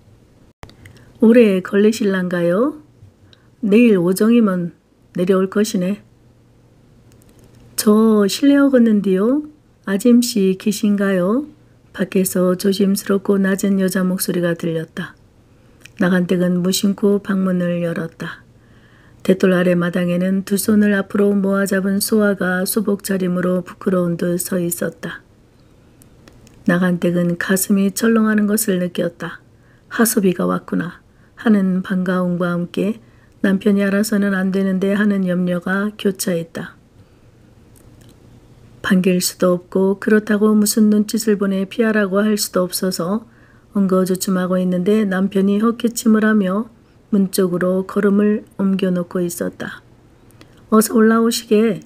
오래 걸리실란가요? 내일 오정이면 내려올 것이네. 저 실례하겠는데요. 아짐씨 계신가요? 밖에서 조심스럽고 낮은 여자 목소리가 들렸다. 나간댁은 무심코 방문을 열었다. 대돌 아래 마당에는 두 손을 앞으로 모아 잡은 소아가 수복 차림으로 부끄러운 듯 서 있었다. 나간댁은 가슴이 철렁하는 것을 느꼈다. 하섭이가 왔구나 하는 반가움과 함께 남편이 알아서는 안 되는데 하는 염려가 교차했다. 반길 수도 없고 그렇다고 무슨 눈짓을 보내 피하라고 할 수도 없어서 엉거주춤하고 있는데 남편이 헛기침을 하며 문 쪽으로 걸음을 옮겨놓고 있었다. 어서 올라오시게.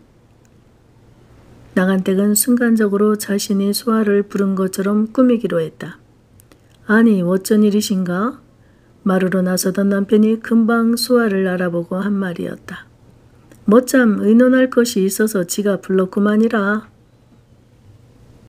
나간댁은 순간적으로 자신이 수아를 부른 것처럼 꾸미기로 했다. 아니 어쩐 일이신가? 마루로 나서던 남편이 금방 수아를 알아보고 한 말이었다. 뭐참 의논할 것이 있어서 지가 불렀구만이라.